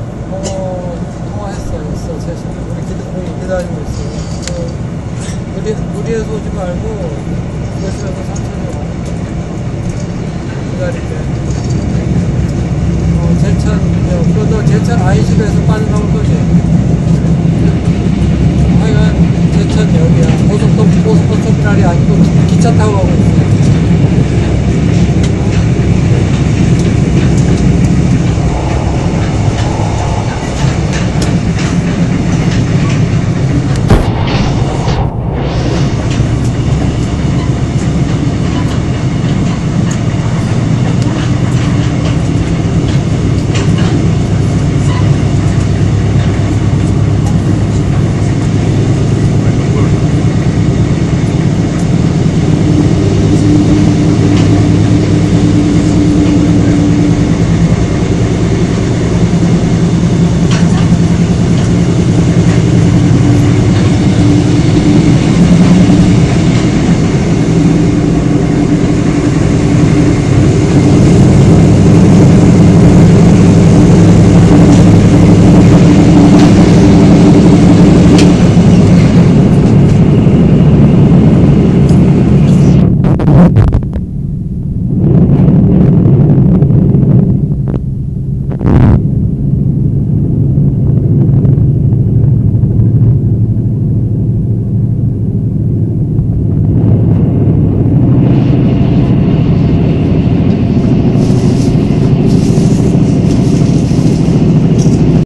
통화했어. 우리 기다리고 있어. 무리해서 오지 말고, 조심해서 천천히 와. 기다릴게. 너 제천 IC에서 빠져나올 거지? 하여간, 제천 여기야. 고속터미널이 아니고 기차 타고 가고 있어.